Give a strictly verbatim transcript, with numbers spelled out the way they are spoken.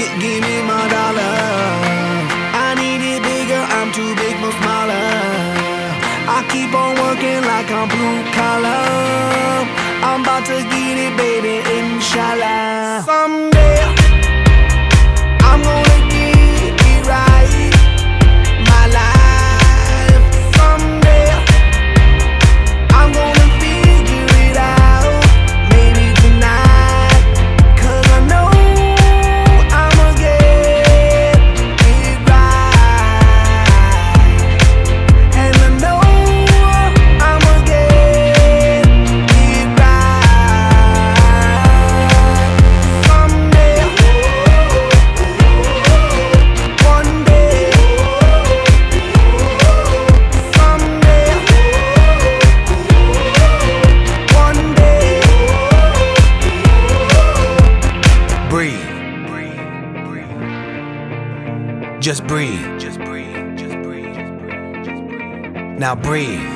give me my dollar. I need it bigger, I'm too big for smaller. I keep on working like I'm blue collar. I'm about to get it, baby, inshallah. Someday I'm gonna get it right, my life. Someday I'm gonna figure it out, maybe tonight. Cause I know I'ma get it right. And I know I'ma get it right. Someday, one day, someday, one day. Breathe. Just breathe. Just breathe. Just breathe. Just breathe. Just breathe. Now breathe.